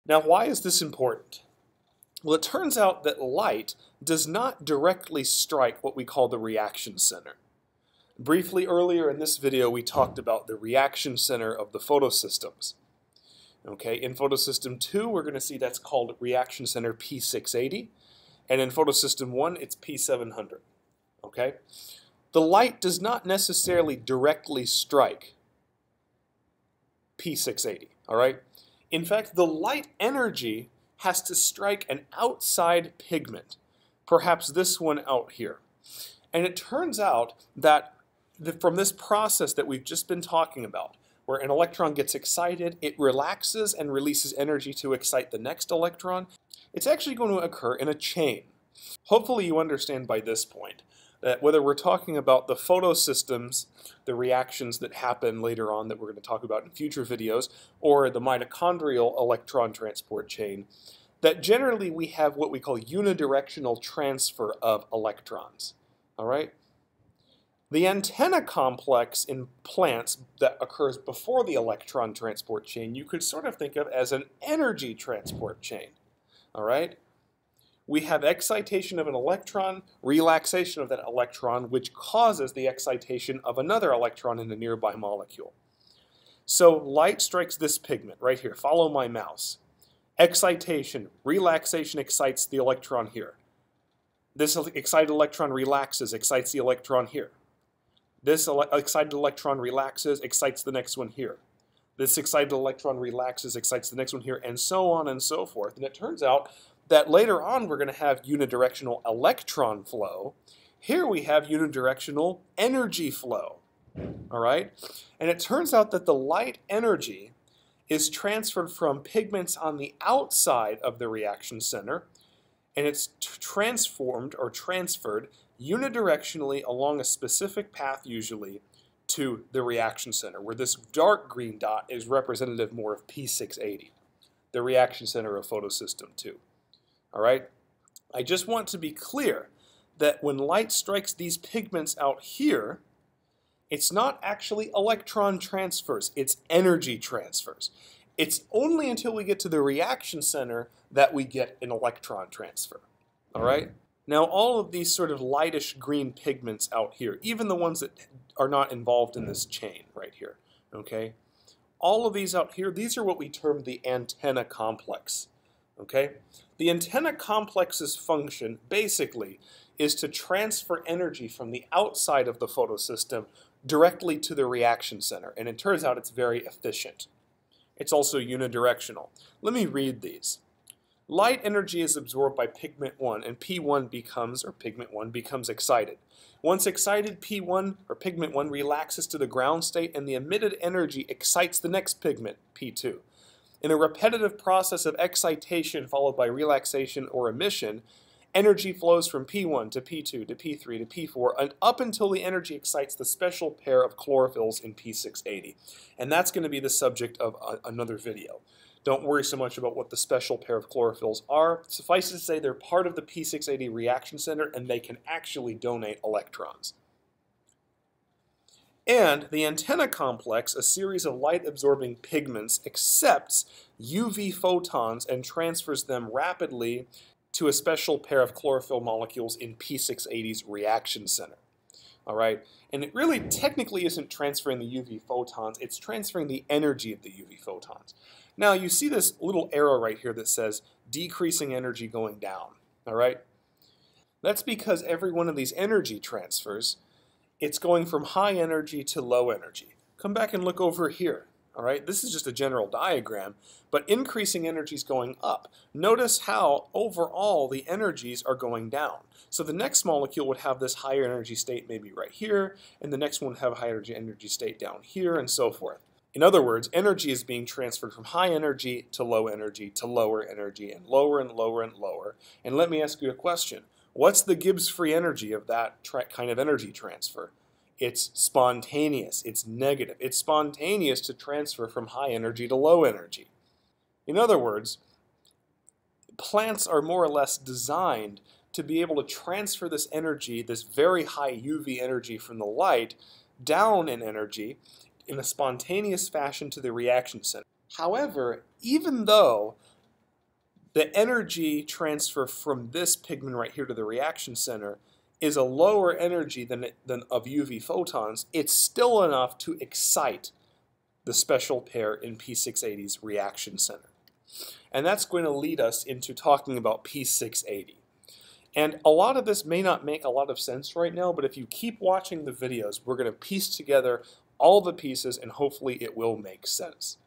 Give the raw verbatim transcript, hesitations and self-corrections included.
Now, why is this important? Well, it turns out that light does not directly strike what we call the reaction center. Briefly earlier in this video, we talked about the reaction center of the photosystems. Okay, in photosystem two, we're going to see that's called reaction center P six eighty, and in photosystem one, it's P seven hundred. Okay, the light does not necessarily directly strike P six eighty. All right, in fact, the light energy has to strike an outside pigment, perhaps this one out here, and it turns out that the, from this process that we've just been talking about, where an electron gets excited, it relaxes and releases energy to excite the next electron, it's actually going to occur in a chain. Hopefully you understand by this point that whether we're talking about the photosystems, the reactions that happen later on that we're going to talk about in future videos, or the mitochondrial electron transport chain, that generally we have what we call unidirectional transfer of electrons. All right? The antenna complex in plants that occurs before the electron transport chain, you could sort of think of as an energy transport chain. All right? We have excitation of an electron, relaxation of that electron, which causes the excitation of another electron in a nearby molecule. So light strikes this pigment right here. Follow my mouse. Excitation, relaxation excites the electron here. This excited electron relaxes, excites the electron here. This ele excited electron relaxes, excites the next one here. This excited electron relaxes, excites the next one here, and so on and so forth. And it turns out that later on we're going to have unidirectional electron flow. Here we have unidirectional energy flow. All right? And it turns out that the light energy is transferred from pigments on the outside of the reaction center, and it's transformed or transferred unidirectionally along a specific path usually to the reaction center, where this dark green dot is representative more of P six eighty, the reaction center of photosystem two. All right? I just want to be clear that when light strikes these pigments out here, it's not actually electron transfers, it's energy transfers. It's only until we get to the reaction center that we get an electron transfer. All right? Now, all of these sort of lightish green pigments out here, even the ones that are not involved in this chain right here, okay? All of these out here, these are what we term the antenna complex, okay? The antenna complex's function, basically, is to transfer energy from the outside of the photosystem directly to the reaction center, and it turns out it's very efficient. It's also unidirectional. Let me read these. Light energy is absorbed by pigment one, and P one becomes, or pigment one, becomes excited. Once excited, P one, or pigment one, relaxes to the ground state, and the emitted energy excites the next pigment, P two. In a repetitive process of excitation followed by relaxation or emission, energy flows from P one to P two to P three to P four, and up until the energy excites the special pair of chlorophylls in P six eighty. And that's going to be the subject of a, another video. Don't worry so much about what the special pair of chlorophylls are. Suffice it to say they're part of the P six eighty reaction center, and they can actually donate electrons. And the antenna complex, a series of light-absorbing pigments, accepts U V photons and transfers them rapidly to a special pair of chlorophyll molecules in P six eighty's reaction center. All right? And it really technically isn't transferring the U V photons, it's transferring the energy of the U V photons. Now, you see this little arrow right here that says decreasing energy going down. All right? That's because every one of these energy transfers, it's going from high energy to low energy. Come back and look over here. All right, this is just a general diagram, but increasing energy is going up. Notice how overall the energies are going down. So the next molecule would have this higher energy state maybe right here, and the next one would have a higher energy state down here, and so forth. In other words, energy is being transferred from high energy to low energy to lower energy, and lower and lower and lower. And let me ask you a question. What's the Gibbs free energy of that kind of energy transfer? It's spontaneous, it's negative. It's spontaneous to transfer from high energy to low energy. In other words, plants are more or less designed to be able to transfer this energy, this very high U V energy from the light, down in energy in a spontaneous fashion to the reaction center. However, even though the energy transfer from this pigment right here to the reaction center is a lower energy than, it, than of U V photons, it's still enough to excite the special pair in P six eighty's reaction center. And that's going to lead us into talking about P six eighty. And a lot of this may not make a lot of sense right now, but if you keep watching the videos, we're going to piece together all the pieces and hopefully it will make sense.